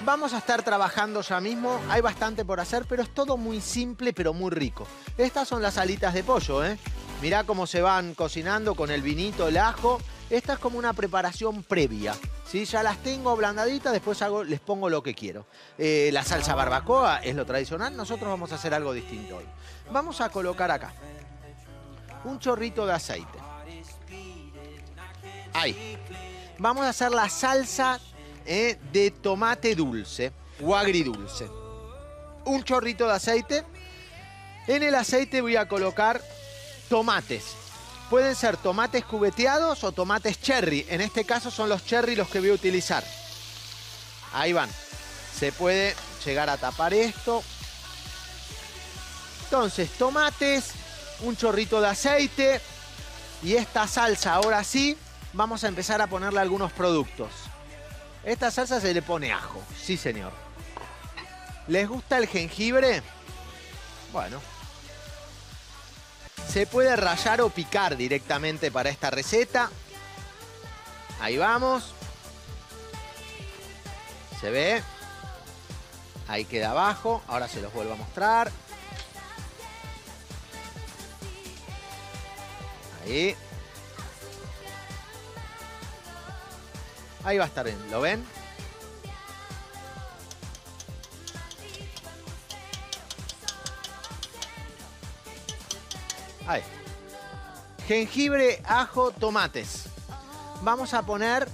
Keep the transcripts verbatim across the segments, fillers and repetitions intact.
Vamos a estar trabajando ya mismo. Hay bastante por hacer, pero es todo muy simple, pero muy rico. Estas son las alitas de pollo, ¿eh? Mirá cómo se van cocinando con el vinito, el ajo. Esta es como una preparación previa, ¿sí? Ya las tengo ablandaditas, después hago, les pongo lo que quiero. Eh, la salsa barbacoa es lo tradicional. Nosotros vamos a hacer algo distinto hoy. Vamos a colocar acá un chorrito de aceite. Ahí. Vamos a hacer la salsa eh, de tomate dulce o agridulce. Un chorrito de aceite. En el aceite voy a colocar tomates. Pueden ser tomates cubeteados o tomates cherry. En este caso son los cherry los que voy a utilizar. Ahí van. Se puede llegar a tapar esto. Entonces, tomates, un chorrito de aceite. Y esta salsa, ahora sí, vamos a empezar a ponerle algunos productos. Esta salsa se le pone ajo. Sí, señor. ¿Les gusta el jengibre? Bueno. Se puede rallar o picar directamente para esta receta. Ahí vamos. ¿Se ve? Ahí queda abajo. Ahora se los vuelvo a mostrar. Ahí. Ahí va a estar bien. ¿Lo ven? Ahí. Jengibre, ajo, tomates. Vamos a poner...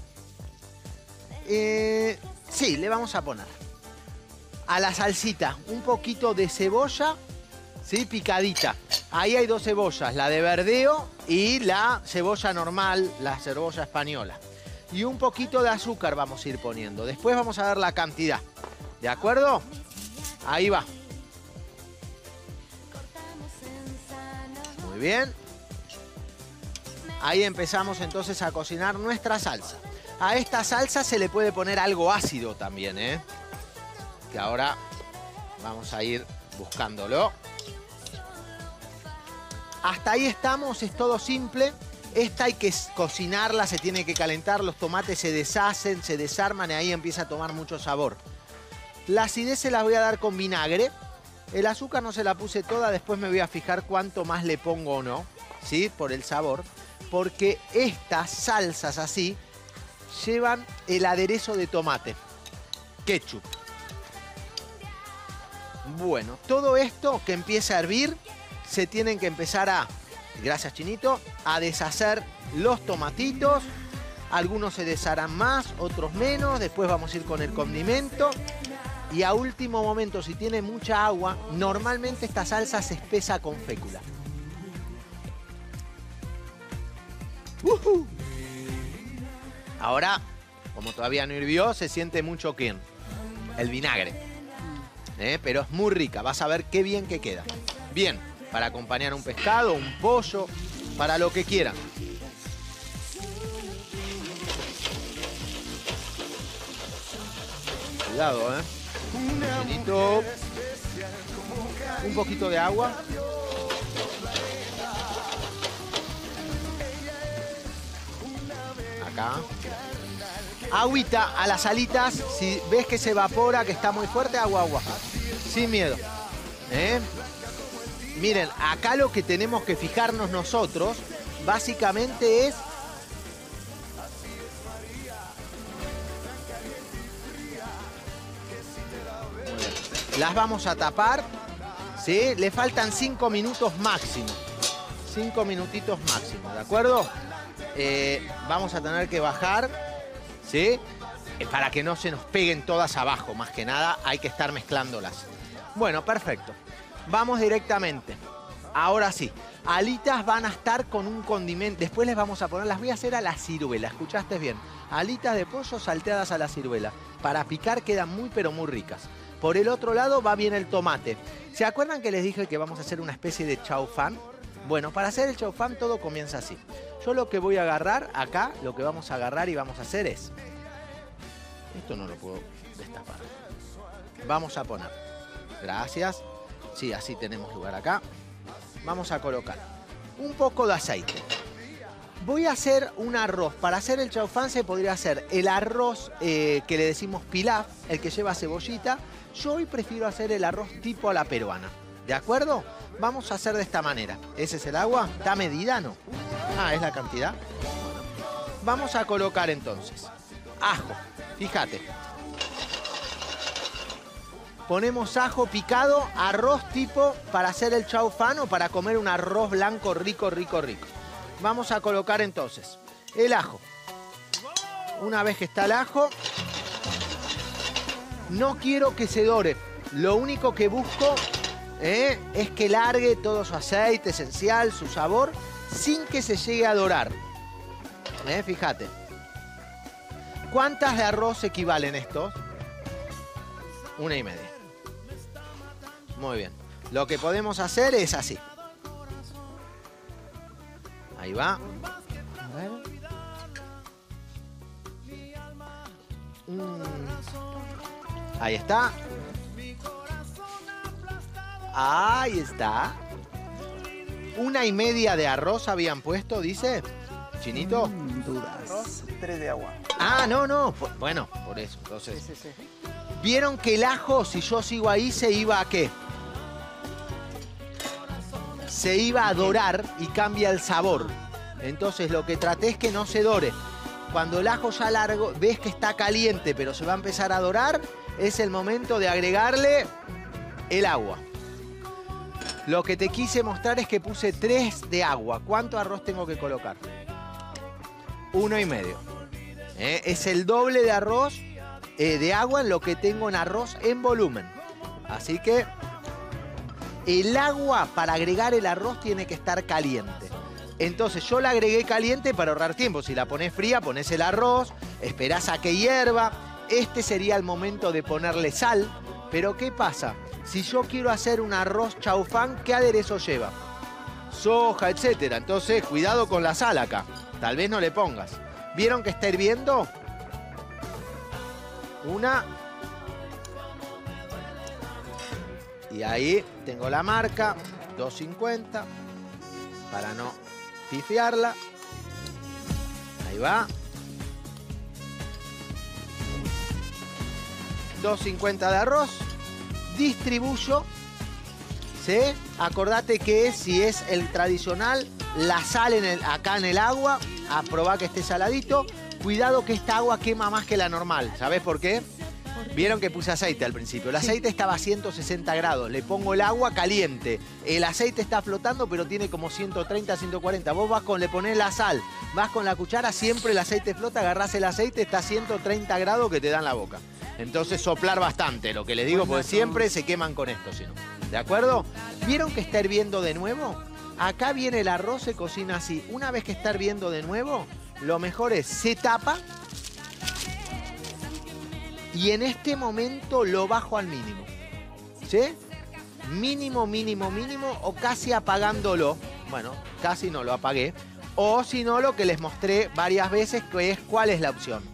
Eh, sí, le vamos a poner a la salsita un poquito de cebolla, ¿sí? Picadita. Ahí hay dos cebollas, la de verdeo y la cebolla normal, la cebolla española. Y un poquito de azúcar vamos a ir poniendo. Después vamos a ver la cantidad. ¿De acuerdo? Ahí va. Muy bien. Ahí empezamos entonces a cocinar nuestra salsa. A esta salsa se le puede poner algo ácido también, ¿eh? Que ahora vamos a ir buscándolo. Hasta ahí estamos, es todo simple. Esta hay que cocinarla, se tiene que calentar, los tomates se deshacen, se desarman y ahí empieza a tomar mucho sabor. La acidez se la voy a dar con vinagre. El azúcar no se la puse toda, después me voy a fijar cuánto más le pongo o no, ¿sí? Por el sabor. Porque estas salsas así llevan el aderezo de tomate, ketchup. Bueno, todo esto que empieza a hervir, se tienen que empezar a... Gracias, Chinito. A deshacer los tomatitos. Algunos se desharán más, otros menos. Después vamos a ir con el condimento. Y a último momento, si tiene mucha agua, normalmente esta salsa se espesa con fécula. Uh-huh. Ahora, como todavía no hirvió, se siente mucho ¿quién? El vinagre. ¿Eh? Pero es muy rica. Vas a ver qué bien que queda. Bien. Para acompañar un pescado, un pollo, para lo que quieran. Cuidado, ¿eh? Chinito. Un poquito de agua. Acá. Agüita a las alitas. Si ves que se evapora, que está muy fuerte, agua, agua. Sin miedo. ¿Eh? Miren, acá lo que tenemos que fijarnos nosotros, básicamente es... Las vamos a tapar, ¿sí? Le faltan cinco minutos máximo. Cinco minutitos máximo, ¿de acuerdo? Eh, vamos a tener que bajar, ¿sí? Eh, para que no se nos peguen todas abajo, más que nada hay que estar mezclándolas. Bueno, perfecto. Vamos directamente. Ahora sí. Alitas van a estar con un condimento. Después les vamos a poner, las voy a hacer a la ciruela. ¿Escuchaste bien? Alitas de pollo salteadas a la ciruela. Para picar quedan muy pero muy ricas. Por el otro lado va bien el tomate. ¿Se acuerdan que les dije que vamos a hacer una especie de chaufán? Bueno, para hacer el chaufán todo comienza así. Yo lo que voy a agarrar acá, lo que vamos a agarrar y vamos a hacer es... Esto no lo puedo destapar. Vamos a poner... Gracias. Sí, así tenemos lugar acá. Vamos a colocar un poco de aceite. Voy a hacer un arroz. Para hacer el chaufán se podría hacer el arroz eh, que le decimos pilaf, el que lleva cebollita. Yo hoy prefiero hacer el arroz tipo a la peruana. ¿De acuerdo? Vamos a hacer de esta manera. ¿Ese es el agua? ¿Está medida, no? Ah, ¿es la cantidad? Bueno. Vamos a colocar entonces ajo. Fíjate. Ponemos ajo picado, arroz tipo para hacer el chaufán o para comer un arroz blanco rico, rico, rico. Vamos a colocar entonces el ajo. Una vez que está el ajo, no quiero que se dore. Lo único que busco eh, es que largue todo su aceite esencial, su sabor, sin que se llegue a dorar. Eh, fíjate. ¿Cuántas de arroz equivalen estos? Una y media. Muy bien. Lo que podemos hacer es así. Ahí va. A ver. Mm. Ahí está. Ahí está. Una y media de arroz habían puesto, dice. Chinito. Mm, dudas. Arroz, tres de agua. Ah, no, no. Bueno, por eso. Entonces. Sí, sí, sí. Vieron que el ajo, si yo sigo ahí, se iba a ¿qué? Se iba a dorar y cambia el sabor. Entonces lo que traté es que no se dore. Cuando el ajo ya largo, ves que está caliente, pero se va a empezar a dorar, es el momento de agregarle el agua. Lo que te quise mostrar es que puse tres de agua. ¿Cuánto arroz tengo que colocar? Uno y medio. ¿Eh? Es el doble de arroz, eh, de agua en lo que tengo en arroz en volumen. Así que el agua para agregar el arroz tiene que estar caliente. Entonces yo la agregué caliente para ahorrar tiempo. Si la pones fría, pones el arroz, esperás a que hierva. Este sería el momento de ponerle sal. Pero ¿qué pasa? Si yo quiero hacer un arroz chaufán, ¿qué aderezo lleva? Soja, etcétera. Entonces, cuidado con la sal acá. Tal vez no le pongas. ¿Vieron que está hirviendo? Una. Y ahí tengo la marca, dos cincuenta, para no pifiarla. Ahí va. dos cincuenta de arroz. Distribuyo. ¿Sí? Acordate que si es el tradicional, la sal en el, acá en el agua, a probar que esté saladito. Cuidado que esta agua quema más que la normal. ¿Sabés por qué? Vieron que puse aceite al principio. El aceite estaba a ciento sesenta grados. Le pongo el agua caliente. El aceite está flotando, pero tiene como ciento treinta, ciento cuarenta. Vos vas con, le ponés la sal, vas con la cuchara, siempre el aceite flota, agarrás el aceite, está a ciento treinta grados que te dan la boca. Entonces soplar bastante, lo que les digo, porque siempre se queman con esto, si no. ¿De acuerdo? ¿Vieron que está hirviendo de nuevo? Acá viene el arroz, se cocina así. Una vez que está hirviendo de nuevo, lo mejor es, se tapa. Y en este momento lo bajo al mínimo. ¿Sí? Mínimo, mínimo, mínimo, o casi apagándolo. Bueno, casi no lo apagué. O si no, lo que les mostré varias veces, que es cuál es la opción.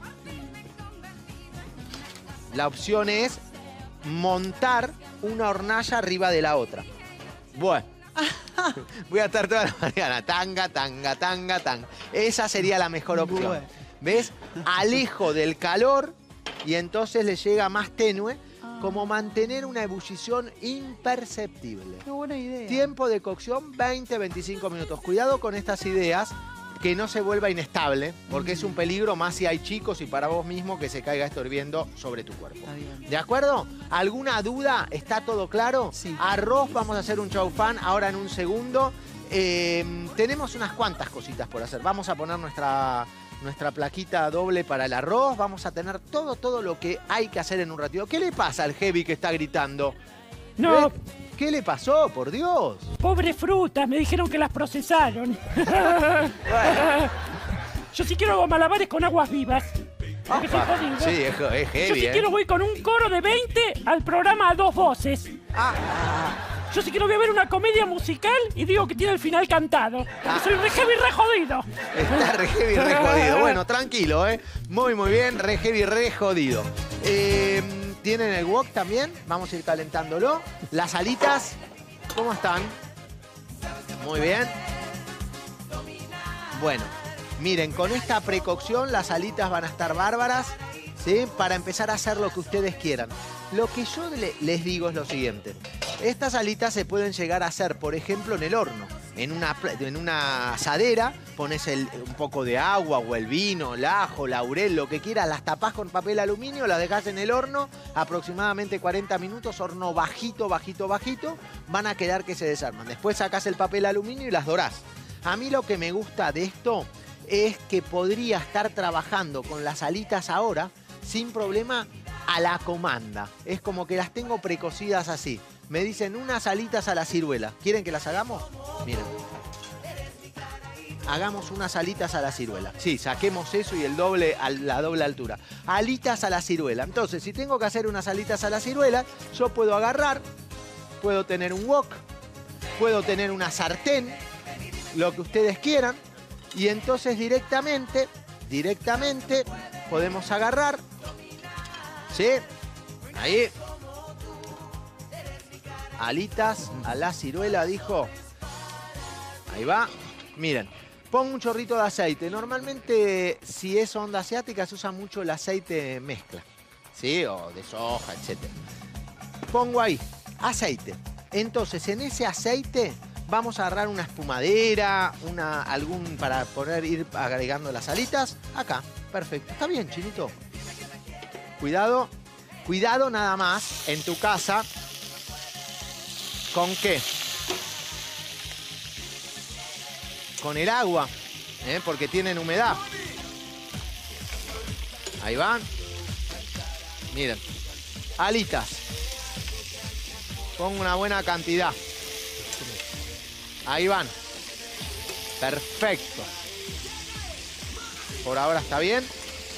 La opción es montar una hornalla arriba de la otra. Bueno. Voy a estar toda la mañana. Tanga, tanga, tanga, tanga. Esa sería la mejor opción. ¿Ves? Alejo del calor y entonces le llega más tenue, como mantener una ebullición imperceptible. Qué buena idea. Tiempo de cocción veinte a veinticinco minutos. Cuidado con estas ideas, que no se vuelva inestable, porque es un peligro más si hay chicos y para vos mismo que se caiga esto hirviendo sobre tu cuerpo. Está bien. ¿De acuerdo? ¿Alguna duda? ¿Está todo claro? Sí. Arroz, vamos a hacer un chaufán ahora en un segundo. Eh, tenemos unas cuantas cositas por hacer. Vamos a poner nuestra, nuestra plaquita doble para el arroz. Vamos a tener todo, todo lo que hay que hacer en un ratito. ¿Qué le pasa al heavy que está gritando? No, ¿Eh? ¿Qué le pasó, por Dios? pobre frutas, me dijeron que las procesaron. Yo sí quiero malabares con aguas vivas. Porque soy jodido. Sí, es, es heavy, Yo si ¿eh? quiero voy con un coro de veinte al programa a dos voces. Ah, Yo si quiero voy a ver una comedia musical y digo que tiene el final cantado. Porque Ah. soy re heavy, re jodido. está re heavy, re jodido. Bueno, tranquilo, ¿eh? Muy, muy bien, re heavy, re jodido. Eh, ¿Tienen el wok también? Vamos a ir calentándolo. Las alitas, ¿cómo están? Muy bien. Bueno, Miren, con esta precocción las alitas van a estar bárbaras, ¿sí? Para empezar a hacer lo que ustedes quieran. Lo que yo le, les digo es lo siguiente. Estas alitas se pueden llegar a hacer, por ejemplo, en el horno. En una, en una asadera pones el, un poco de agua o el vino, el ajo, laurel, lo que quieras. Las tapás con papel aluminio, las dejás en el horno, aproximadamente cuarenta minutos, horno bajito, bajito, bajito. Van a quedar que se desarman. Después sacás el papel aluminio y las dorás. A mí lo que me gusta de esto es que podría estar trabajando con las alitas ahora sin problema a la comanda. Es como que las tengo precocidas así. Me dicen unas alitas a la ciruela. ¿Quieren que las hagamos? Miren. Hagamos unas alitas a la ciruela. Sí, saquemos eso y el doble a la doble altura. Alitas a la ciruela. Entonces, si tengo que hacer unas alitas a la ciruela, yo puedo agarrar, puedo tener un wok, puedo tener una sartén, lo que ustedes quieran. Y entonces directamente, directamente podemos agarrar, ¿sí? Ahí. Alitas a la ciruela, dijo. Ahí va. Miren, pongo un chorrito de aceite. Normalmente, si es onda asiática, se usa mucho el aceite mezcla, ¿sí? O de soja, etcétera. Pongo ahí aceite. Entonces, en ese aceite vamos a agarrar una espumadera, una, algún para poder ir agregando las alitas. Acá, perfecto. Está bien, Chinito. Cuidado, cuidado nada más en tu casa. ¿Con qué? Con el agua, ¿eh? Porque tienen humedad. Ahí van. Miren, alitas. Pongo una buena cantidad. Ahí van. Perfecto. Por ahora está bien.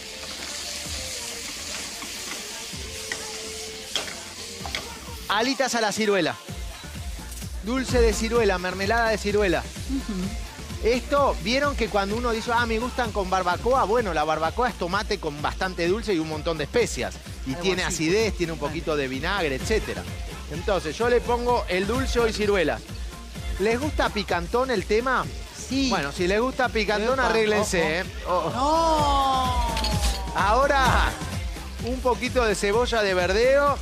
Alitas a la ciruela. Dulce de ciruela, mermelada de ciruela. Uh-huh. Esto, ¿vieron que cuando uno dice, ah, me gustan con barbacoa? Bueno, la barbacoa es tomate con bastante dulce y un montón de especias. Y algo tiene así. Acidez, tiene un poquito de vinagre, etcétera. Entonces, yo le pongo el dulce y ciruelas. ¿Les gusta picantón el tema? Sí. Bueno, si les gusta picantón, Epa, arréglense, ojo. ¿eh? Oh. No. Ahora, un poquito de cebolla de verdeo.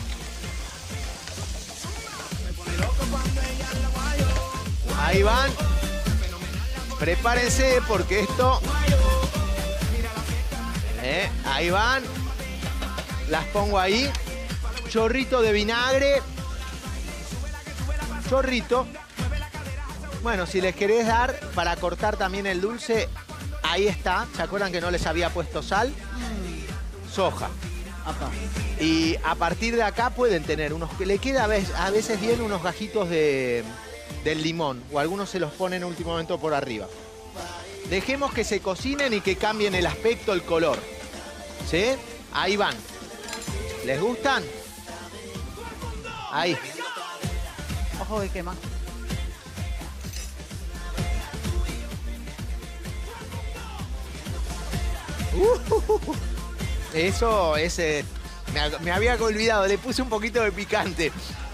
Ahí van. Prepárense porque esto... Eh, ahí van. Las pongo ahí. Chorrito de vinagre. Chorrito. Bueno, si les querés dar para cortar también el dulce, ahí está. ¿Se acuerdan que no les había puesto sal? Soja. Acá. Y a partir de acá pueden tener unos... que le queda a veces, a veces bien unos gajitos de... del limón, o algunos se los ponen en último momento por arriba. Dejemos que se cocinen y que cambien el aspecto, el color. ¿Sí? Ahí van. ¿Les gustan? Ahí. Ojo que quema. Uh, eso es... Eh, me, me había olvidado, le puse un poquito de picante.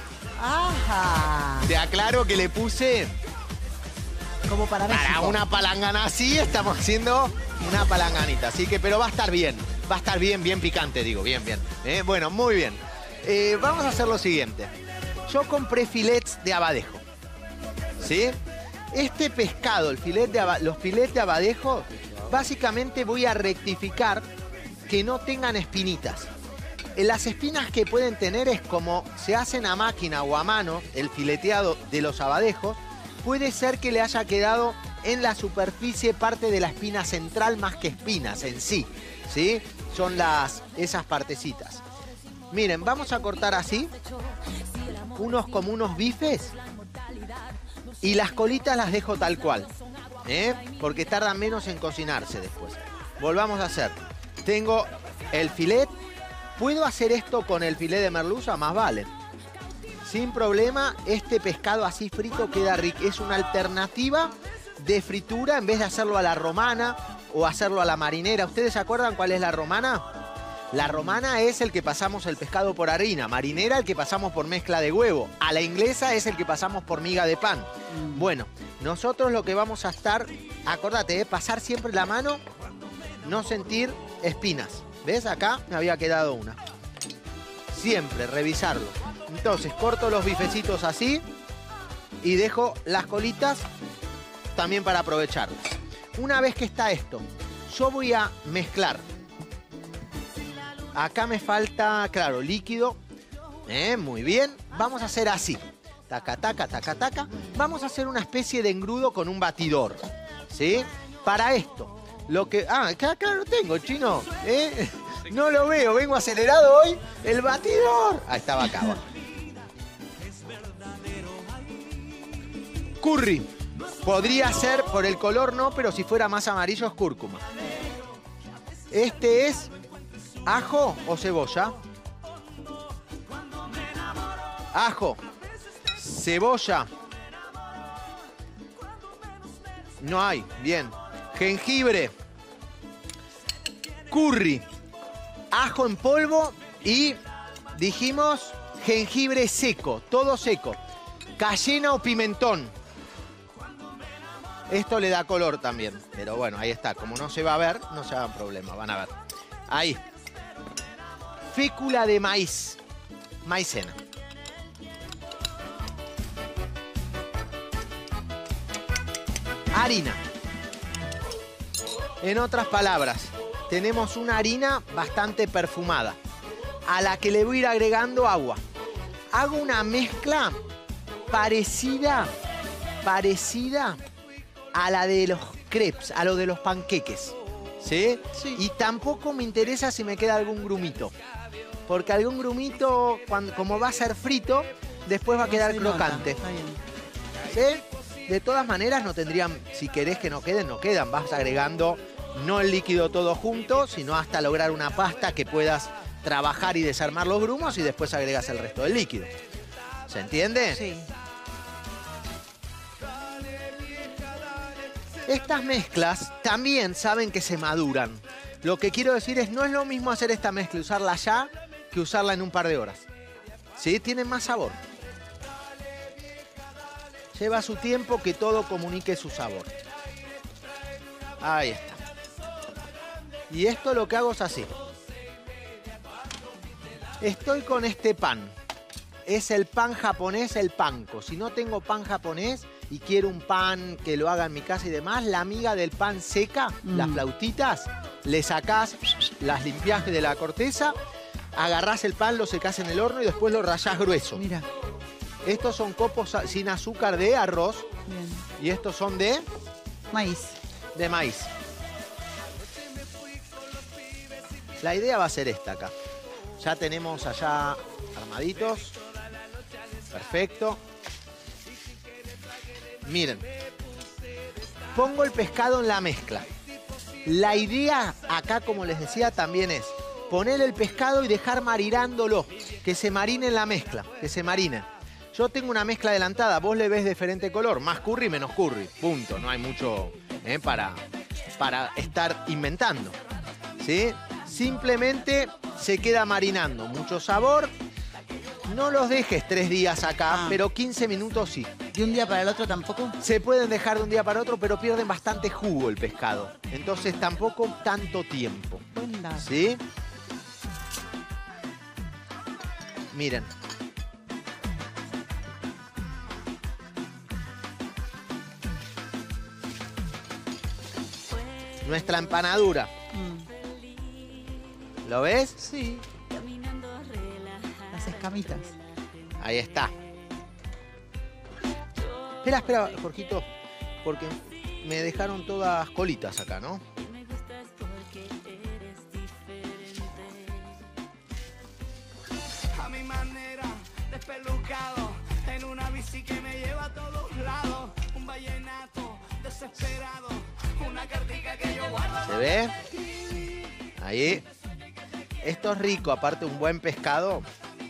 Ajá. Te aclaro que le puse... Como para México. Para una palangana así, estamos haciendo una palanganita. Así que, pero va a estar bien. Va a estar bien, bien picante, digo. Bien, bien. ¿Eh? Bueno, muy bien. Eh, vamos a hacer lo siguiente. Yo compré filets de abadejo. ¿Sí? Este pescado, el filet de aba- los filets de abadejo, básicamente voy a rectificar que no tengan espinitas. Las espinas que pueden tener es como se hacen a máquina o a mano, el fileteado de los abadejos, puede ser que le haya quedado en la superficie parte de la espina central más que espinas en sí, ¿sí? Son las, esas partecitas. Miren, vamos a cortar así, unos como unos bifes, y las colitas las dejo tal cual, ¿eh? Porque tardan menos en cocinarse después. Volvamos a hacer. Tengo el filet. ¿Puedo hacer esto con el filet de merluza? Más vale. Sin problema, este pescado así frito queda rico. Es una alternativa de fritura en vez de hacerlo a la romana o hacerlo a la marinera. ¿Ustedes se acuerdan cuál es la romana? La romana es el que pasamos el pescado por harina. Marinera el que pasamos por mezcla de huevo. A la inglesa es el que pasamos por miga de pan. Bueno, nosotros lo que vamos a estar... Acordate, ¿eh? Pasar siempre la mano, no sentir espinas. ¿Ves? Acá me había quedado una. Siempre revisarlo. Entonces corto los bifecitos así y dejo las colitas también para aprovecharlas. Una vez que está esto, yo voy a mezclar. Acá me falta, claro, líquido. Eh, muy bien. Vamos a hacer así. Taca, taca, taca, taca. Vamos a hacer una especie de engrudo con un batidor. ¿Sí? Para esto, lo que... Ah, acá, acá lo tengo, chino. ¿Eh? No lo veo, vengo acelerado hoy. El batidor. Ahí estaba acá abajo. Curry. Podría ser, por el color no, pero si fuera más amarillo es cúrcuma. Este es ajo o cebolla. Ajo. Cebolla. No hay, bien. Jengibre. Curry. Ajo en polvo y dijimos jengibre seco, todo seco. Cayena o pimentón. Esto le da color también, pero bueno, ahí está. Como no se va a ver, no se hagan problema, van a ver. Ahí. Fécula de maíz. Maicena. Harina. En otras palabras, tenemos una harina bastante perfumada, a la que le voy a ir agregando agua. Hago una mezcla parecida, parecida a la de los crepes, a lo de los panqueques. ¿Sí? Sí. Y tampoco me interesa si me queda algún grumito. Porque algún grumito, cuando, como va a ser frito, después va a quedar crocante. ¿Sí? De todas maneras, no tendrían, si querés que no queden, no quedan. Vas agregando no el líquido todo junto, sino hasta lograr una pasta que puedas trabajar y desarmar los grumos y después agregas el resto del líquido. ¿Se entiende? Sí. Estas mezclas también saben que se maduran. Lo que quiero decir es, no es lo mismo hacer esta mezcla y usarla ya que usarla en un par de horas. ¿Sí? Tienen más sabor. Lleva su tiempo que todo comunique su sabor. Ahí está. Y esto lo que hago es así. Estoy con este pan. Es el pan japonés, el panko. Si no tengo pan japonés y quiero un pan que lo haga en mi casa y demás, la miga del pan seca, mm. las flautitas, le sacás, las limpiás de la corteza, agarrás el pan, lo secás en el horno y después lo rallás grueso. Mira. Estos son copos sin azúcar de arroz. Bien. Y estos son de... Maíz. De maíz. La idea va a ser esta acá. Ya tenemos allá armaditos. Perfecto. Miren. Pongo el pescado en la mezcla. La idea acá, como les decía, también es poner el pescado y dejar marinándolo. Que se marine en la mezcla. Que se marine. Yo tengo una mezcla adelantada, vos le ves de diferente color, más curry, menos curry, punto. No hay mucho eh, para, para estar inventando, ¿sí? Simplemente se queda marinando, mucho sabor. No los dejes tres días acá, ah. pero quince minutos sí. ¿De un día para el otro tampoco? Se pueden dejar de un día para otro, pero pierden bastante jugo el pescado. Entonces tampoco tanto tiempo, ¿sí? Miren. Nuestra empanadura. Mm. ¿Lo ves? Sí. Las escamitas. Ahí está. Espera, espera, Jorgito, porque me dejaron todas colitas acá, ¿no? A mi manera, despelucado, en una bici que me lleva a todos lados, un vallenato desesperado. ¿Se ve? Ahí. Esto es rico, aparte un buen pescado.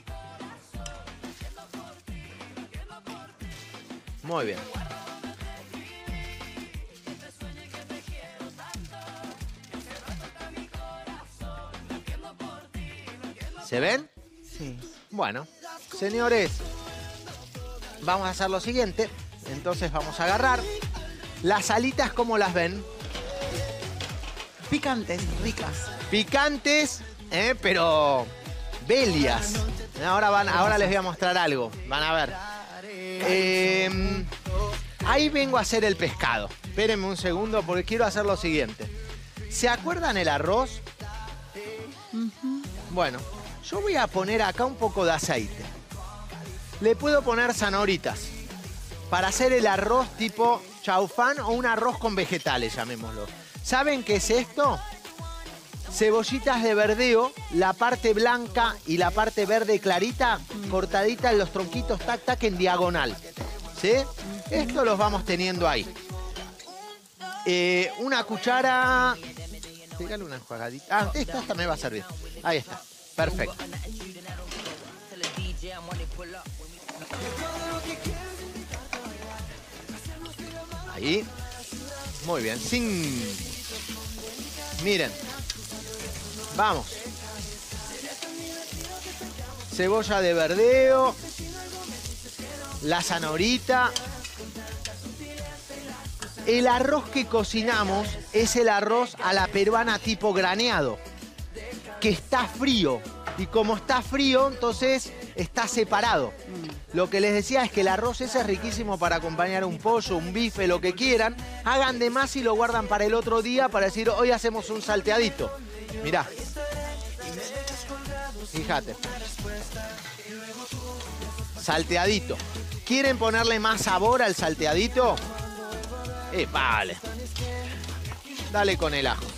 Muy bien. ¿Se ven? Sí. Bueno, señores, vamos a hacer lo siguiente. Entonces vamos a agarrar. Las alitas, ¿cómo las ven? Picantes, ricas. Picantes, ¿eh? Pero belias. Ahora, van, ahora les voy a mostrar algo. Van a ver. Eh, ahí vengo a hacer el pescado. Espérenme un segundo porque quiero hacer lo siguiente. ¿Se acuerdan el arroz? Uh-huh. Bueno, yo voy a poner acá un poco de aceite. Le puedo poner zanahoritas para hacer el arroz tipo chaufán o un arroz con vegetales, llamémoslo. ¿Saben qué es esto? Cebollitas de verdeo, la parte blanca y la parte verde clarita, cortadita en los tronquitos, tac, tac, en diagonal. ¿Sí? Esto los vamos teniendo ahí. Eh, una cuchara... Pégale una enjuagadita. Ah, esta, esta me va a servir. Ahí está. Perfecto. Ahí. Muy bien. Sin... Miren. Vamos. Cebolla de verdeo. La zanahorita. El arroz que cocinamos es el arroz a la peruana tipo graneado, que está frío. Y como está frío, entonces está separado. Lo que les decía es que el arroz ese es riquísimo para acompañar un pollo, un bife, lo que quieran. Hagan de más y lo guardan para el otro día para decir, hoy hacemos un salteadito. Mirá. Fíjate. Salteadito. ¿Quieren ponerle más sabor al salteadito? Eh, vale. Dale con el ajo.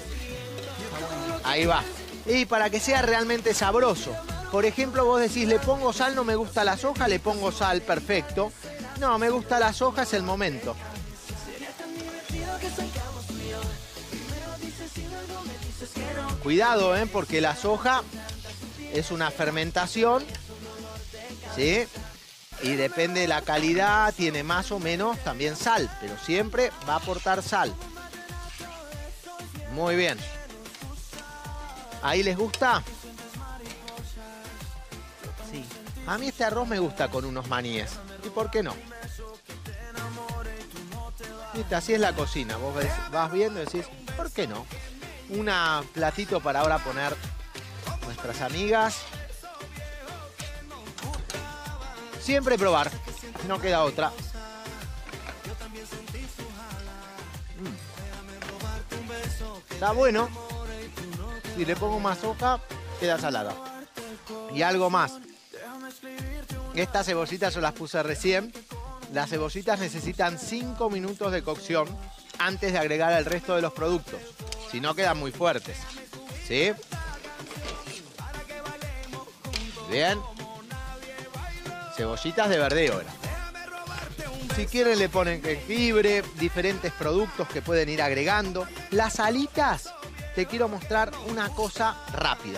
Ahí va. Y para que sea realmente sabroso. Por ejemplo, vos decís, le pongo sal, no me gusta la soja, le pongo sal, perfecto. No, me gusta la soja, es el momento. Cuidado, ¿eh? Porque la soja es una fermentación, ¿sí? Y depende de la calidad, tiene más o menos también sal, pero siempre va a aportar sal. Muy bien. ¿Ahí les gusta? Sí. A mí este arroz me gusta con unos maníes. ¿Y por qué no? ¿Viste? Así es la cocina. Vos ves, vas viendo y decís, ¿por qué no? Un platito para ahora poner nuestras amigas. Siempre probar, no queda otra. Mm. Está bueno. Si le pongo más hoja, queda salada. Y algo más. Estas cebollitas yo las puse recién. Las cebollitas necesitan cinco minutos de cocción antes de agregar el resto de los productos. Si no, quedan muy fuertes. ¿Sí? Bien. Cebollitas de verdeo era. Si quieren le ponen jengibre, diferentes productos que pueden ir agregando. Las alitas, te quiero mostrar una cosa rápida.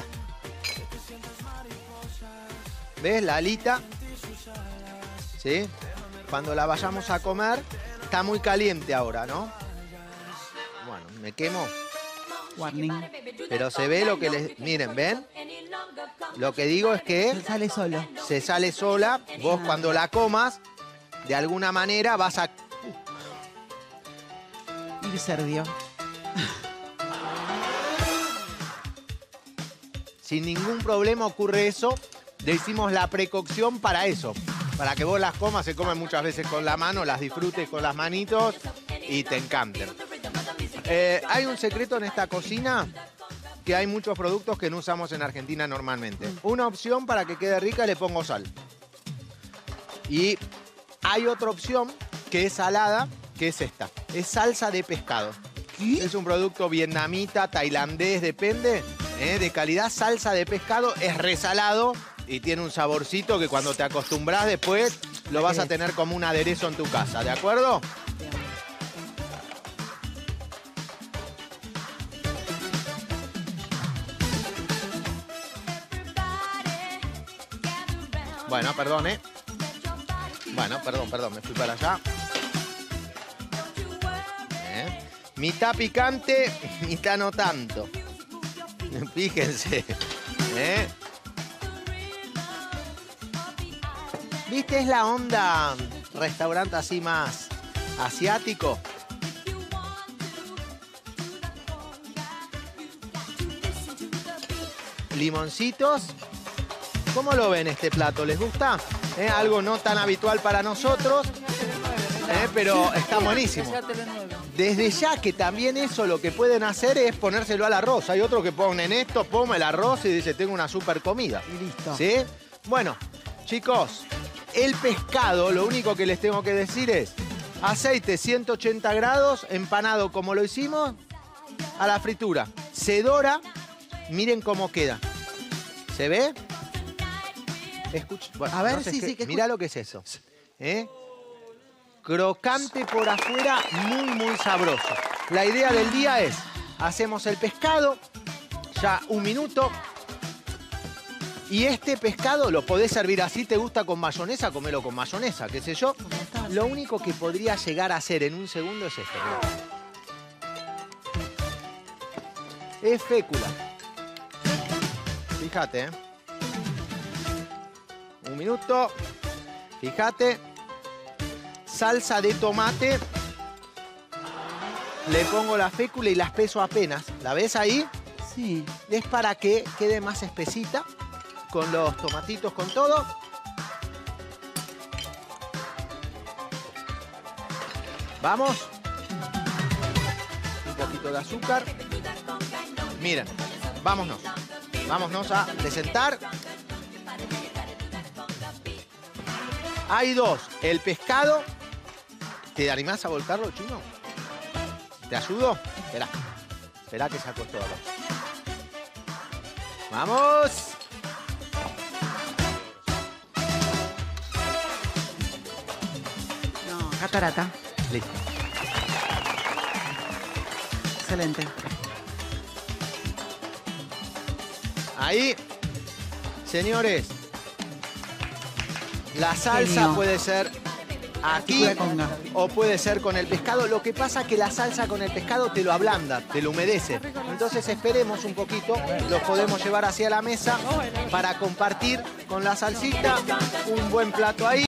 ¿Ves la alita? ¿Sí? Cuando la vayamos a comer, está muy caliente ahora, ¿no? Bueno, me quemo. Warning. Pero se ve lo que les... Miren, ¿ven? Lo que digo es que... Se sale solo. Se sale sola. Vos cuando la comas, de alguna manera vas a... Ir serdio. Sin ningún problema ocurre eso. Le hicimos la precocción para eso. Para que vos las comas, se comen muchas veces con la mano, las disfrutes con las manitos y te encanten. Eh, hay un secreto en esta cocina, que hay muchos productos que no usamos en Argentina normalmente. Una opción para que quede rica, le pongo sal. Y hay otra opción que es salada, que es esta. Es salsa de pescado. ¿Qué? Es un producto vietnamita, tailandés, depende, ¿eh? De calidad. Salsa de pescado, es resalado y tiene un saborcito que cuando te acostumbras después lo vas a tener como un aderezo en tu casa, ¿de acuerdo? Bueno, perdón, ¿eh? Bueno, perdón, perdón, me fui para allá. ¿Eh? Mitad picante, mitad no tanto. Fíjense. ¿Eh? ¿Viste? Es la onda restaurante así más asiático. Limoncitos. ¿Cómo lo ven este plato? ¿Les gusta? ¿Eh? Algo no tan habitual para nosotros, ¿eh? Pero está buenísimo. Desde ya que también eso lo que pueden hacer es ponérselo al arroz. Hay otros que ponen esto, ponme el arroz y dice, tengo una super comida. Y listo. ¿Sí? Bueno, chicos, el pescado, lo único que les tengo que decir es aceite ciento ochenta grados, empanado como lo hicimos, a la fritura. Se dora, miren cómo queda. ¿Se ve? Escucha, bueno, A ver, no sé sí, qué- sí, que Mirá lo que es eso. ¿Eh? Crocante por afuera, muy, muy sabroso. La idea del día es, hacemos el pescado, ya un minuto, y este pescado lo podés servir así, te gusta con mayonesa, comelo con mayonesa, qué sé yo. Lo único que podría llegar a hacer en un segundo es esto. Mirá. Es fécula. Fíjate, ¿eh? Un minuto. Fíjate. Salsa de tomate. Le pongo la fécula y la espeso apenas. ¿La ves ahí? Sí. Es para que quede más espesita. Con los tomatitos, con todo. Vamos. Un poquito de azúcar. Miren, vámonos. Vámonos a desentar. Hay dos. El pescado. ¿Te animás a volcarlo, Chino? ¿Te ayudo? Esperá. Esperá que saco todo. ¡Vamos! No, catarata. Listo. Excelente. Ahí, señores, la salsa Genio. puede ser aquí Pura conga. o puede ser con el pescado. Lo que pasa es que la salsa con el pescado te lo ablanda, te lo humedece. Entonces esperemos un poquito, los podemos llevar hacia la mesa para compartir con la salsita un buen plato ahí.